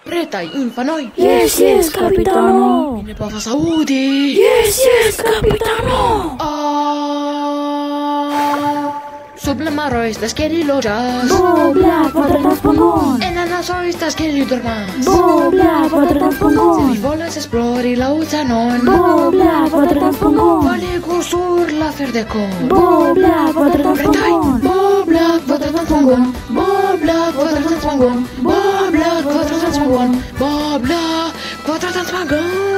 Pretai, impa noi. Yes, yes, capitano. Bine pa vas audi. Yes, yes, capitano. Sub la maro estas que li loĝas. Bla, kvadrattranspongon. En anaso estas ke li dormas. Bla, Se kvadrattranspongon. vi volas esplori la oceanon, Bla, kvadrattranspongon. valegu sur la ferdeko. Bla, Pretai, kvadrattranspongon. bla kvadrattranspongon. Bla kvadrattranspongon. Bla kvadrattranspongon. Bla kvadrattranspongon.